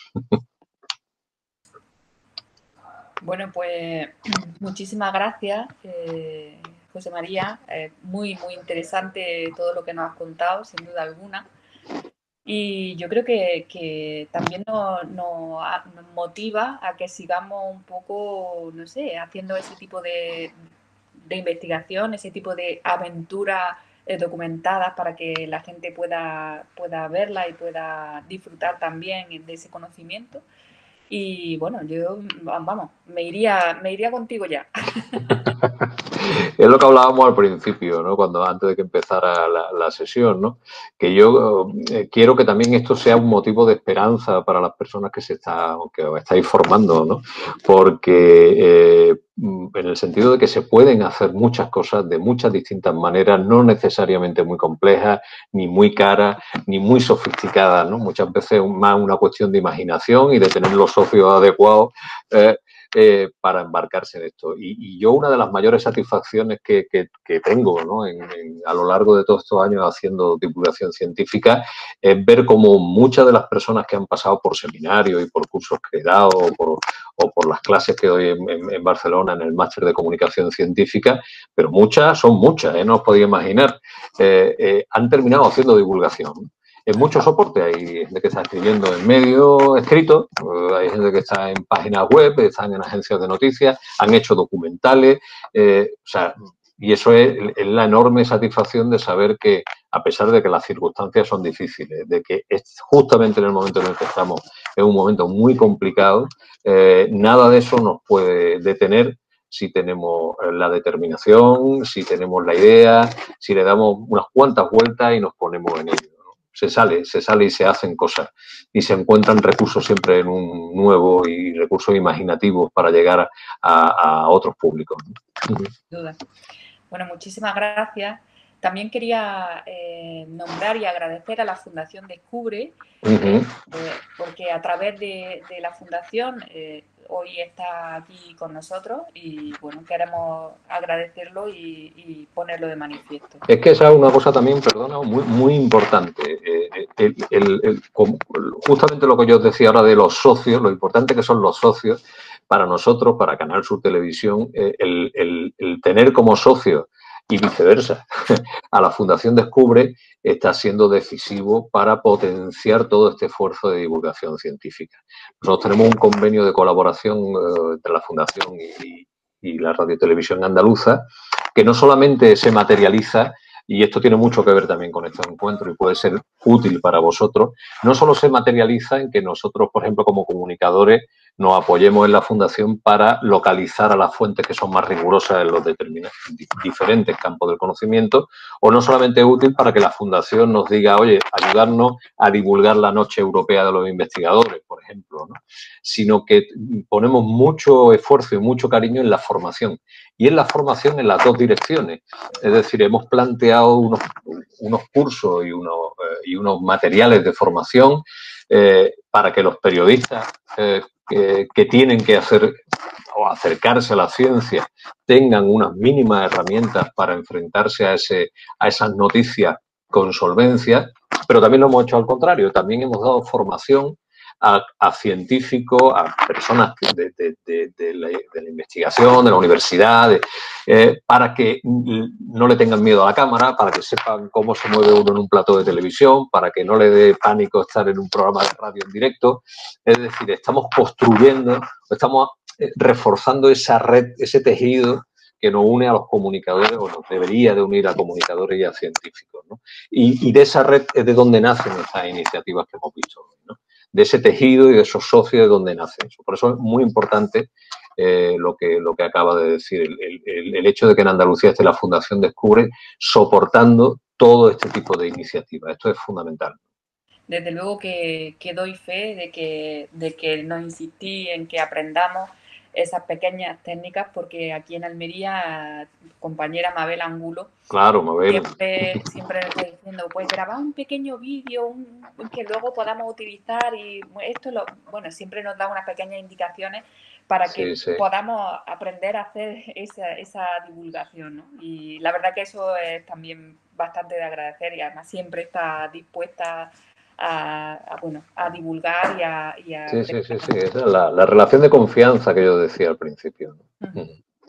Bueno, pues muchísimas gracias, eh, José María. Eh, muy, muy interesante todo lo que nos has contado, sin duda alguna. Y yo creo que, que también nos, nos, nos motiva a que sigamos un poco, no sé, haciendo ese tipo de, de investigación, ese tipo de aventuras eh, documentadas, para que la gente pueda, pueda verla y pueda disfrutar también de ese conocimiento. Y bueno, yo, vamos, me iría, me iría contigo ya. Es lo que hablábamos al principio, ¿no? Cuando antes de que empezara la, la sesión, ¿no? Que yo eh, quiero que también esto sea un motivo de esperanza para las personas que se está, que os estáis formando, ¿no? Porque eh, en el sentido de que se pueden hacer muchas cosas de muchas distintas maneras, no necesariamente muy complejas, ni muy caras, ni muy sofisticadas, ¿no? Muchas veces más una cuestión de imaginación y de tener los socios adecuados eh, eh, para embarcarse en esto. Y, y yo una de las mayores satisfacciones que, que, que tengo, ¿no? en, en, a lo largo de todos estos años haciendo divulgación científica, es ver cómo muchas de las personas que han pasado por seminarios y por cursos que he dado o por, o por las clases que doy en, en, en Barcelona en el máster de comunicación científica, pero muchas, son muchas, ¿eh? No os podéis imaginar, eh, eh, han terminado haciendo divulgación. En muchos soportes, hay gente que está escribiendo en medios escritos, hay gente que está en páginas web, están en agencias de noticias, han hecho documentales, eh, o sea, y eso es, es la enorme satisfacción de saber que a pesar de que las circunstancias son difíciles, de que es justamente en el momento en el que estamos, es un momento muy complicado, eh, nada de eso nos puede detener si tenemos la determinación, si tenemos la idea, si le damos unas cuantas vueltas y nos ponemos en ello, ¿no? Se sale, se sale y se hacen cosas y se encuentran recursos siempre en un nuevo y recursos imaginativos para llegar a, a, a otros públicos, ¿no? Sin duda. Bueno, muchísimas gracias. También quería eh, nombrar y agradecer a la Fundación Descubre, uh-huh. eh, eh, porque a través de, de la Fundación eh, hoy está aquí con nosotros y, bueno, queremos agradecerlo y, y ponerlo de manifiesto. Es que esa es una cosa también, perdona, muy, muy importante. Eh, el, el, el, justamente lo que yo os decía ahora de los socios, lo importante que son los socios para nosotros, para Canal Sur Televisión, eh, el, el, el tener como socios y viceversa, a la Fundación Descubre está siendo decisivo para potenciar todo este esfuerzo de divulgación científica. Nosotros tenemos un convenio de colaboración eh, entre la Fundación y, y la Radio Televisión Andaluza, que no solamente se materializa, y esto tiene mucho que ver también con este encuentro y puede ser útil para vosotros, no solo se materializa en que nosotros, por ejemplo, como comunicadores, nos apoyemos en la Fundación para localizar a las fuentes que son más rigurosas en los diferentes campos del conocimiento, o no solamente es útil para que la Fundación nos diga, oye, ayudarnos a divulgar la Noche Europea de los Investigadores, por ejemplo, ¿no? Sino que ponemos mucho esfuerzo y mucho cariño en la formación. Y en la formación en las dos direcciones. Es decir, hemos planteado unos, unos cursos y unos, eh, y unos materiales de formación eh, para que los periodistas eh, que, que tienen que hacer o acercarse a la ciencia tengan unas mínimas herramientas para enfrentarse a, ese, a esas noticias con solvencia, pero también lo hemos hecho al contrario. También hemos dado formación A, a científicos, a personas de, de, de, de, la, de la investigación, de la universidad, de, eh, para que no le tengan miedo a la cámara, para que sepan cómo se mueve uno en un plató de televisión, para que no le dé pánico estar en un programa de radio en directo. Es decir, estamos construyendo, estamos reforzando esa red, ese tejido que nos une a los comunicadores, o nos debería de unir a comunicadores y a científicos, ¿no? Y, y de esa red es de donde nacen estas iniciativas que hemos visto hoy, ¿no? De ese tejido y de esos socios de donde nace eso. Por eso es muy importante eh, lo, que, lo que acaba de decir, el, el, el hecho de que en Andalucía esté la Fundación Descubre soportando todo este tipo de iniciativas. Esto es fundamental. Desde luego que, que doy fe de que, de que no insistí en que aprendamos esas pequeñas técnicas, porque aquí en Almería, compañera Mabel Angulo, claro, Mabel. Siempre, siempre nos está diciendo, pues grabar un pequeño vídeo un, que luego podamos utilizar y esto, lo, bueno, siempre nos da unas pequeñas indicaciones para que sí, sí. podamos aprender a hacer esa, esa divulgación, ¿no? Y la verdad que eso es también bastante de agradecer y además siempre está dispuesta A, a, bueno, a divulgar y a... Y a sí, sí, sí, sí, esa es la, la relación de confianza que yo decía al principio. Uh-huh.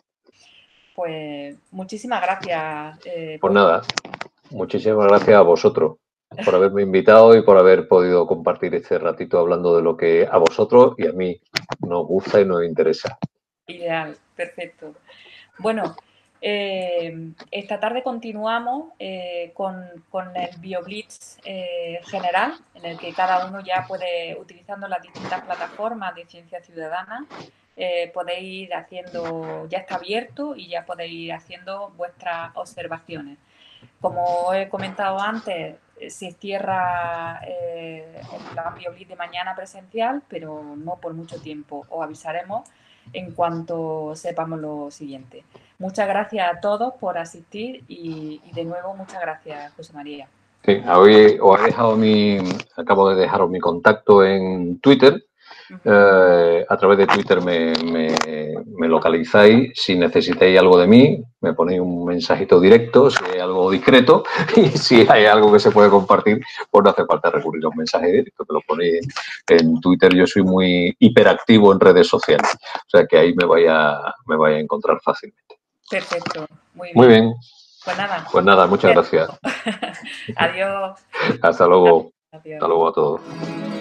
Pues muchísimas gracias. Eh, pues por... nada, muchísimas gracias a vosotros por haberme invitado y por haber podido compartir este ratito hablando de lo que a vosotros y a mí nos gusta y nos interesa. Ideal, perfecto. Bueno, Eh, esta tarde continuamos eh, con, con el BioBlitz eh, general, en el que cada uno ya puede, utilizando las distintas plataformas de ciencia ciudadana, eh, podéis ir haciendo, ya está abierto y ya podéis ir haciendo vuestras observaciones. Como he comentado antes, se cierra eh, la BioBlitz de mañana presencial, pero no por mucho tiempo. Os avisaremos en cuanto sepamos lo siguiente. Muchas gracias a todos por asistir y, y de nuevo muchas gracias, José María. Sí, hoy os he dejado mi, acabo de dejaros mi contacto en Twitter. Uh-huh. eh, a través de Twitter me, me, me localizáis. Si necesitáis algo de mí, me ponéis un mensajito directo, si hay algo discreto, y si hay algo que se puede compartir, pues no hace falta recurrir a un mensaje directo, que lo ponéis en Twitter. Yo soy muy hiperactivo en redes sociales, o sea que ahí me vaya, me vaya a encontrar fácilmente. Perfecto, muy bien. Muy bien. Pues nada. Pues nada, muchas gracias. Adiós. Hasta luego. Adiós. Hasta luego a todos.